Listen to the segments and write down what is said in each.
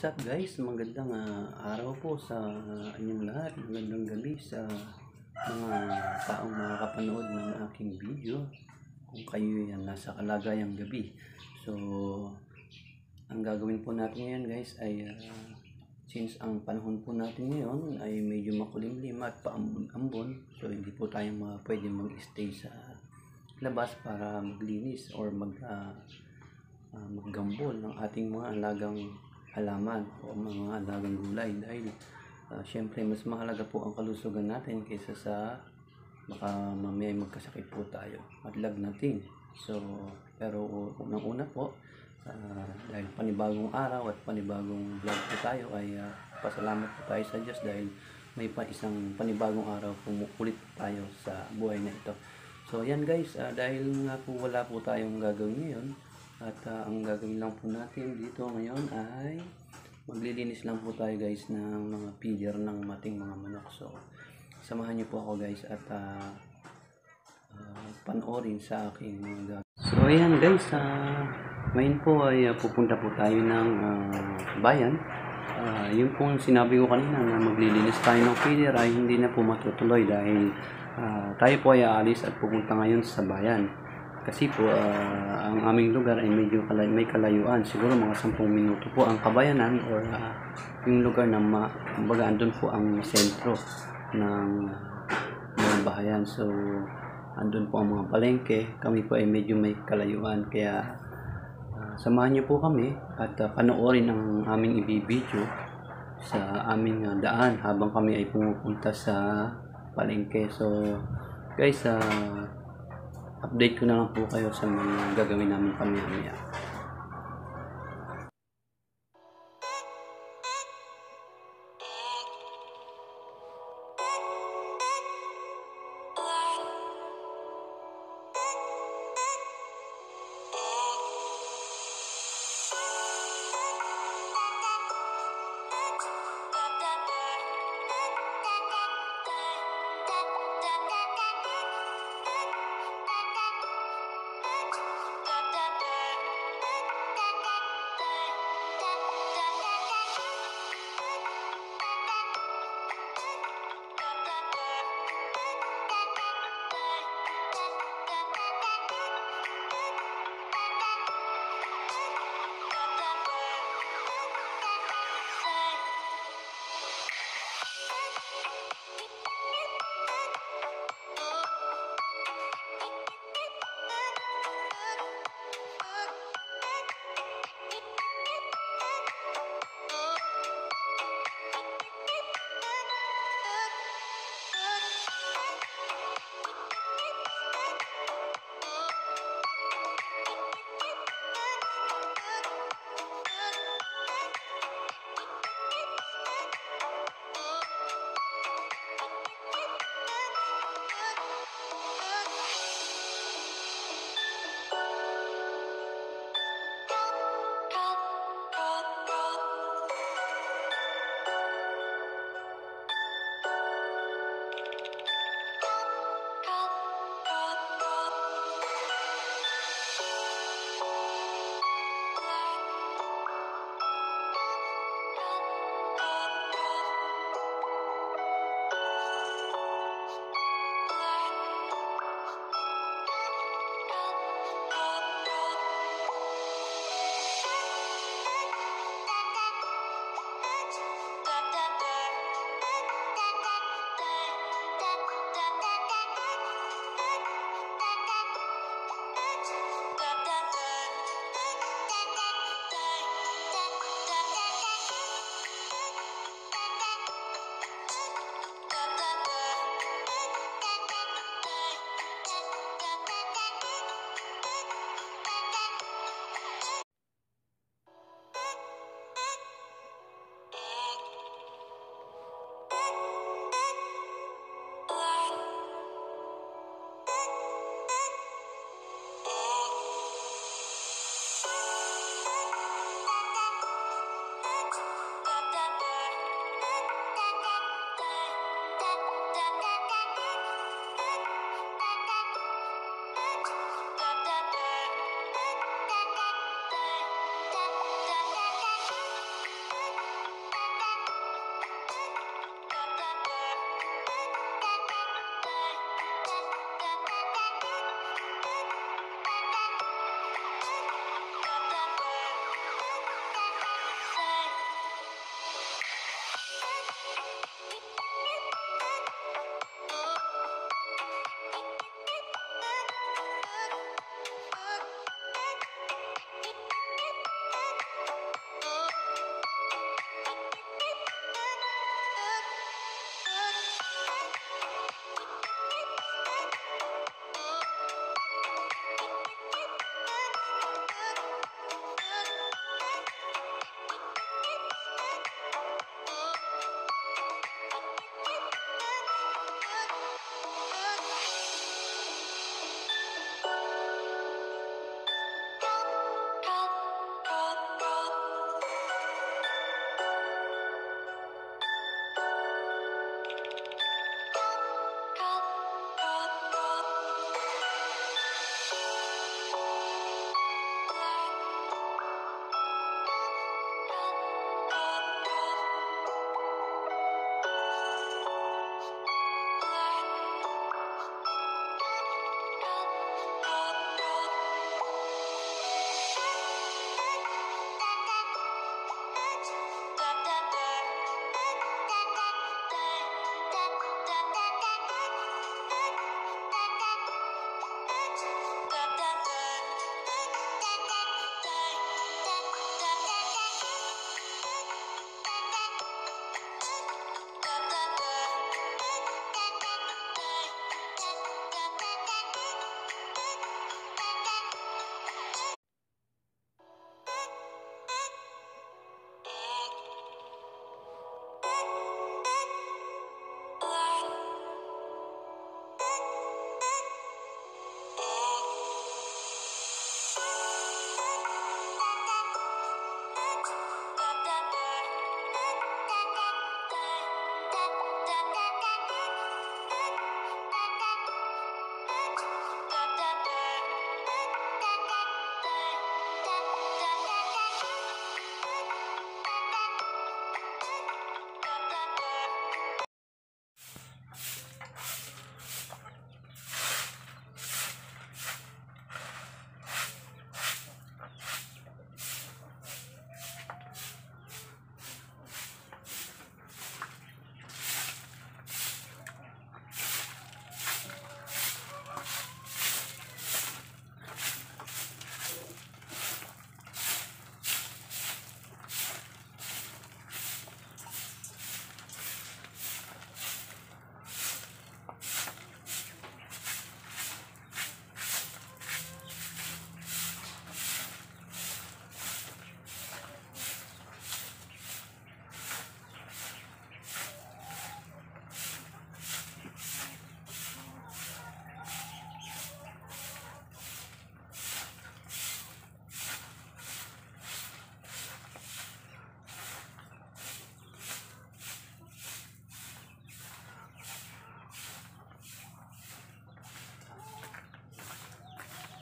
What's up guys? Magandang araw po sa inyong lahat. Magandang gabi sa mga taong makakapanood ng aking video. Kung kayo yan nasa kalagayang gabi. So, ang gagawin po natin ngayon guys ay since ang panahon po natin ngayon ay medyo makulimlim at paambon-ambon. So, hindi po tayo pwede mag-stay sa labas para maglinis or maggambol ng ating mga alagang halaman o mga alagang gulay dahil syempre mas mahalaga po ang kalusugan natin kaysa sa baka mamaya magkasakit po tayo, madlag natin. So pero unang-una po dahil panibagong araw at panibagong vlog po tayo ay pasalamat po tayo sa Diyos dahil may isang panibagong araw pumukulit tayo sa buhay na ito. So yan guys, dahil nga po wala po tayong gagawin ngayon at ang gagawin lang po natin dito ngayon ay maglilinis lang po tayo guys ng mga feeder ng mating mga manok. So samahan niyo po ako guys at panoorin sa aking mga gagawin. So ayan guys, ngayon po ay pupunta po tayo ng bayan. Yung pong sinabi ko kanina na maglilinis tayo ng feeder ay hindi na po matutuloy dahil tayo po ay aalis at pupunta ngayon sa bayan. Kasi po ang aming lugar ay medyo may kalayuan, siguro mga 10 minuto po ang kabayanan or yung lugar na kumbaga andun po ang sentro ng bahayan. So andun po ang mga palengke, kami po ay medyo may kalayuan kaya samahan niyo po kami at panoorin ang aming ibibideo sa aming daan habang kami ay pumupunta sa palengke. So guys, update ko na lang po kayo sa mga gagawin namin pamilya.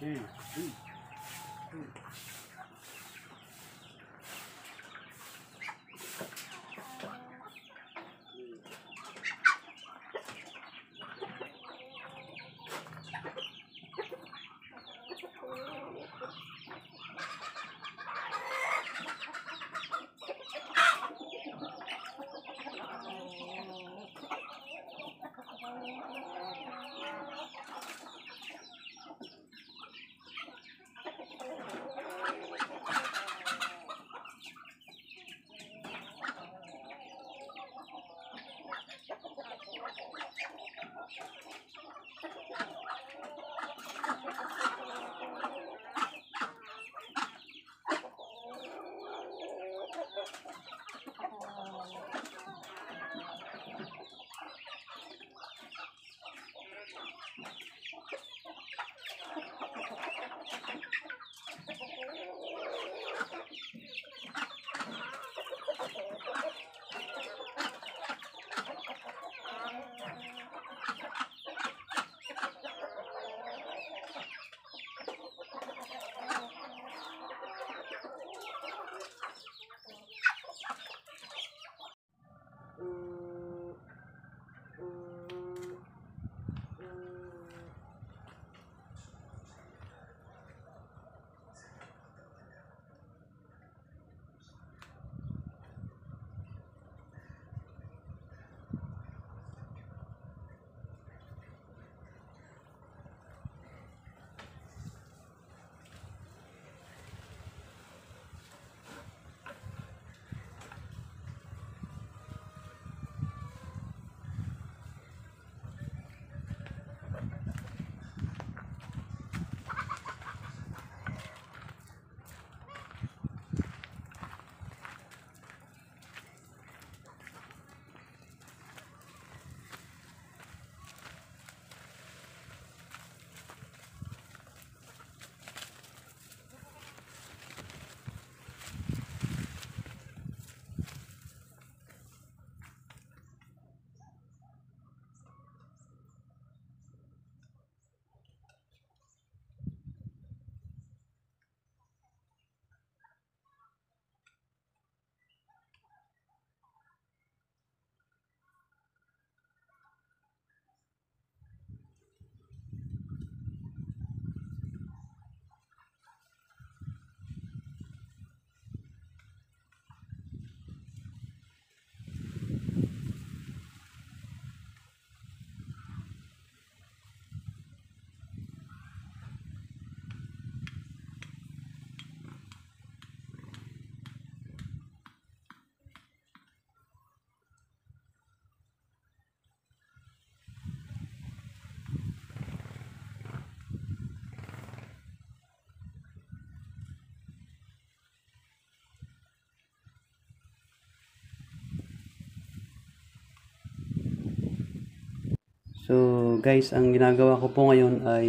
So guys, ang ginagawa ko po ngayon ay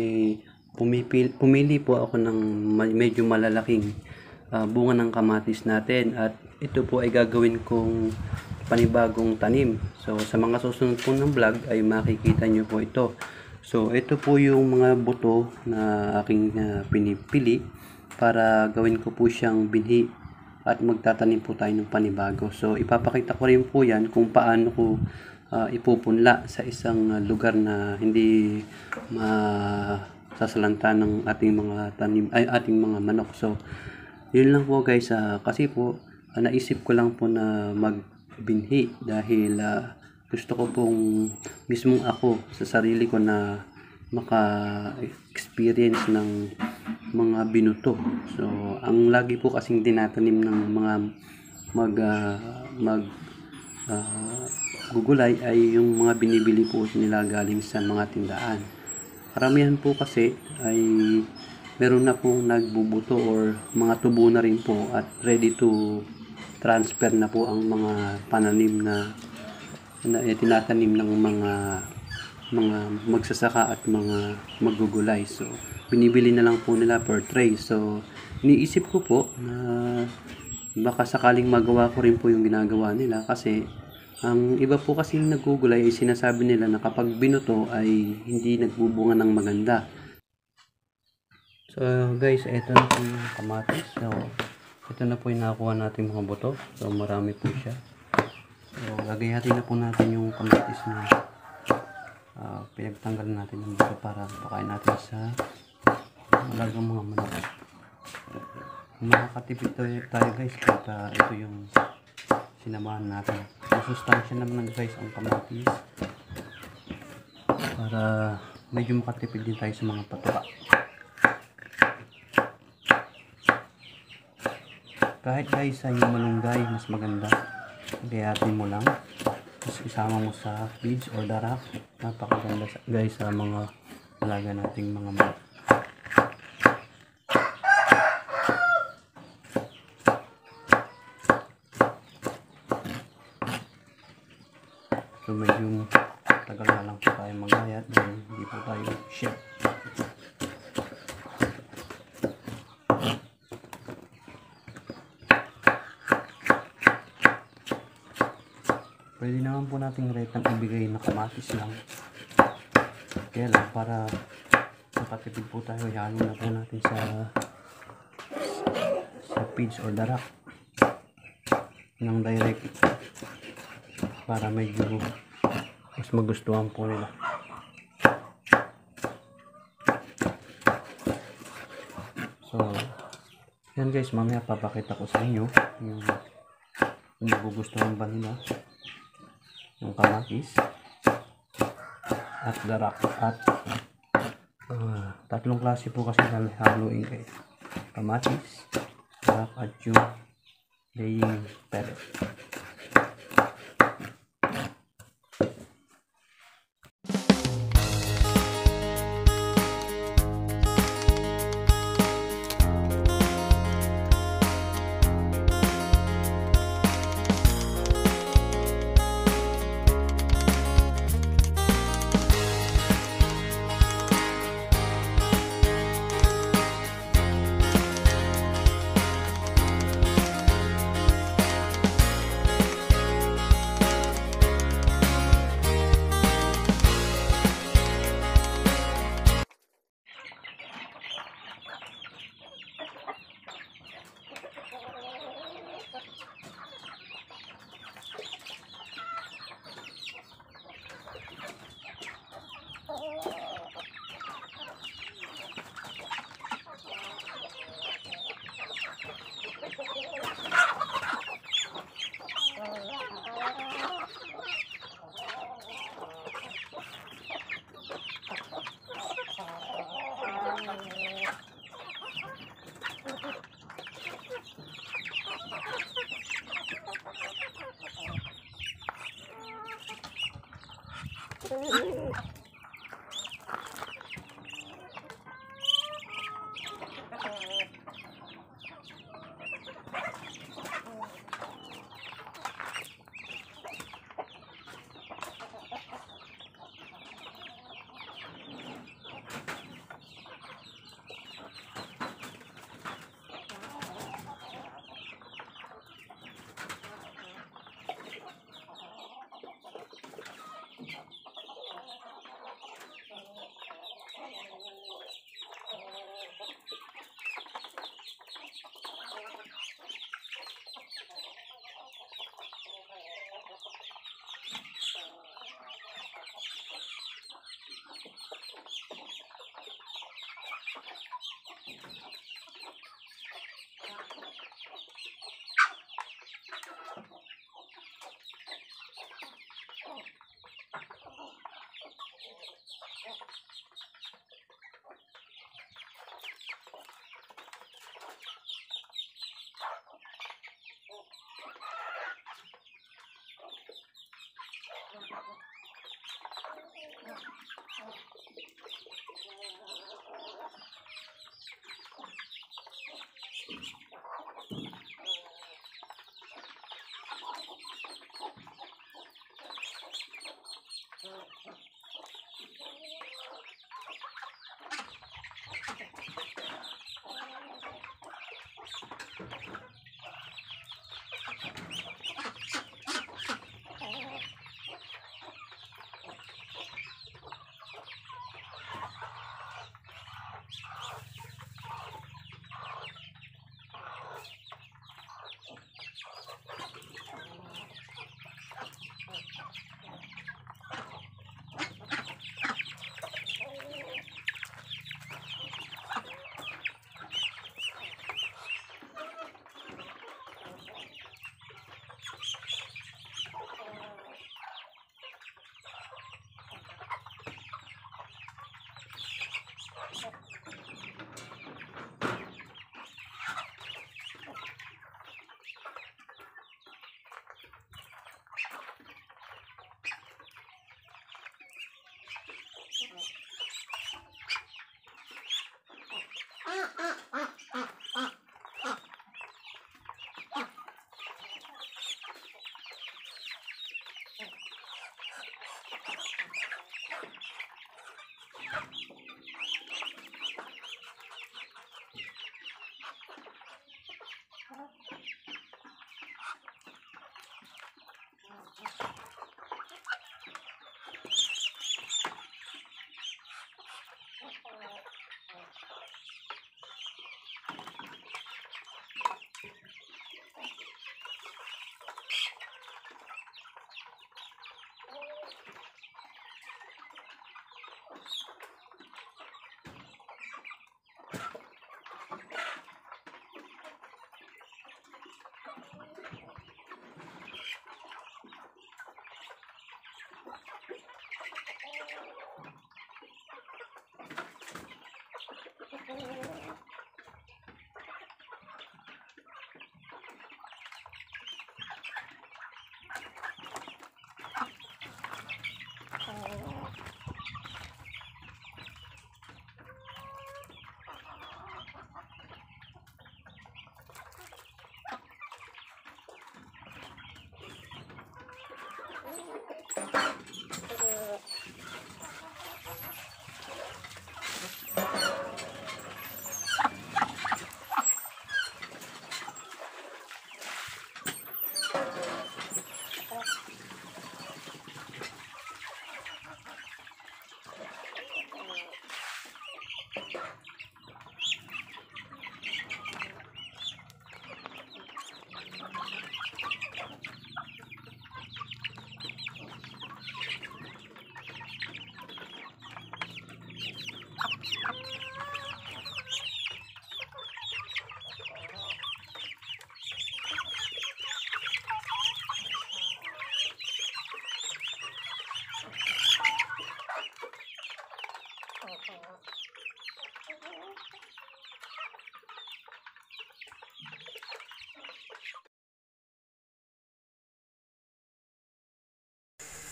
pumili po ako ng medyo malalaking bunga ng kamatis natin, at ito po ay gagawin kong panibagong tanim. So sa mga susunod po ng vlog ay makikita nyo po ito. So ito po yung mga buto na aking pinipili para gawin ko po siyang binhi, at magtatanim po tayo ng panibago. So ipapakita ko rin po yan kung paano ko ipupunla sa isang lugar na hindi masasalanta ng ating mga tanim, ay ating mga manok. So yun lang po guys, kasi po naisip ko lang po na magbinhi dahil gusto ko pong mismong ako sa sarili ko na maka-experience ng mga binuto. So ang lagi po kasing tinatanim ng mga gugulay ay yung mga binibili po nila galing sa mga tindahan. Karamihan po kasi ay meron na pong nagbubuto or mga tubo na rin po at ready to transfer na po ang mga pananim na tinatanim ng mga magsasaka at mga maggugulay. So binibili na lang po nila per tray. So iniisip ko po na baka sakaling magawa ko rin po yung ginagawa nila, kasi ang iba po kasi yung naggugulay ay sinasabi nila na kapag binuto ay hindi nagbubunga ng maganda. So guys, ito na po yung kamatis. So ito na po yung nakuha natin mga buto. So marami po siya. So lagayatin na po natin yung kamatis na pinagtanggal natin ng buto para pakain natin sa malagang mga manok. Makakatipid tayo guys pagka ito yung sinamahan natin. Masustansya naman guys ang kamatis para medyo makatipid din tayo sa mga patuka. Kahit guys ay malunggay, mas maganda. Gayatin mo lang. Tapos isama mo sa feeds or darak. Napakaganda guys sa mga alaga nating mga manok. So medyo tagal na lang po tayo magayat dahil hindi po tayo chef. Pwede naman po nating retang ibigay na kamatis lang. Kaya lang para makatipid po tayo, ihalo na po natin sa feeds or darak ng direct para medyo mas magustuhan po nila. So yan guys, mamaya papakita ko sa inyo yung magugustuhan ba nila yung kamatis at darak at tatlong klase po kasi haluin guys, kamatis, darak at yung laying pellet.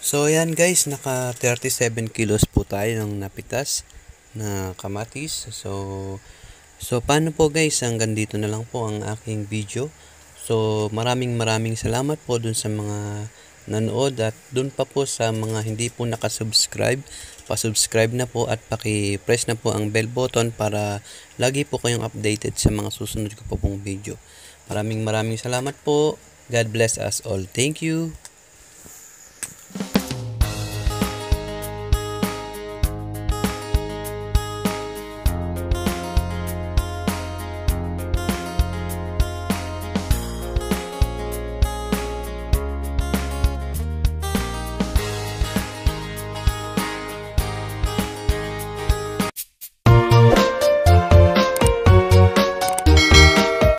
So ayan guys, naka 37 kilos po tayo ng napitas na kamatis. So paano po guys, hanggang dito na lang po ang aking video. So maraming salamat po dun sa mga nanood at dun pa po sa mga hindi po nakasubscribe. Pa-subscribe na po at paki-press na po ang bell button para lagi po kayong updated sa mga susunod ko po pong video. Maraming salamat po. God bless us all. Thank you.